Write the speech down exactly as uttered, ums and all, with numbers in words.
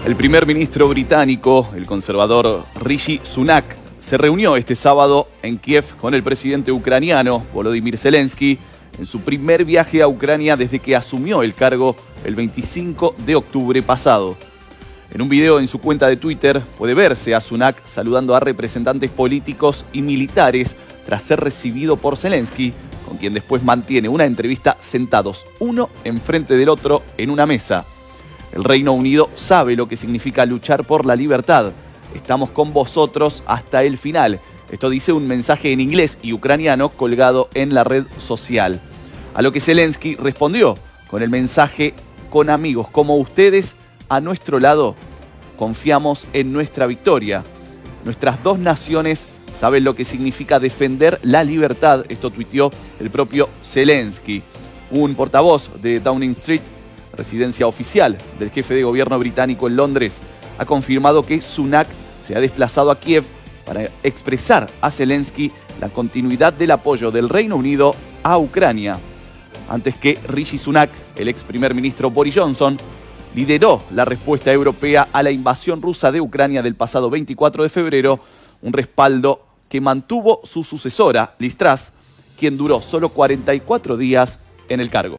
El primer ministro británico, el conservador Rishi Sunak, se reunió este sábado en Kiev con el presidente ucraniano Volodymyr Zelensky en su primer viaje a Ucrania desde que asumió el cargo el veinticinco de octubre pasado. En un video en su cuenta de Twitter puede verse a Sunak saludando a representantes políticos y militares tras ser recibido por Zelensky, con quien después mantiene una entrevista sentados uno enfrente del otro en una mesa. El Reino Unido sabe lo que significa luchar por la libertad. Estamos con vosotros hasta el final. Esto dice un mensaje en inglés y ucraniano colgado en la red social. A lo que Zelensky respondió con el mensaje: con amigos como ustedes a nuestro lado, confiamos en nuestra victoria. Nuestras dos naciones saben lo que significa defender la libertad. Esto tuiteó el propio Zelensky. Un portavoz de Downing Street, residencia oficial del jefe de gobierno británico en Londres, ha confirmado que Sunak se ha desplazado a Kiev para expresar a Zelensky la continuidad del apoyo del Reino Unido a Ucrania. Antes que Rishi Sunak, el ex primer ministro Boris Johnson lideró la respuesta europea a la invasión rusa de Ucrania del pasado veinticuatro de febrero, un respaldo que mantuvo su sucesora, Liz Truss, quien duró solo cuarenta y cuatro días en el cargo.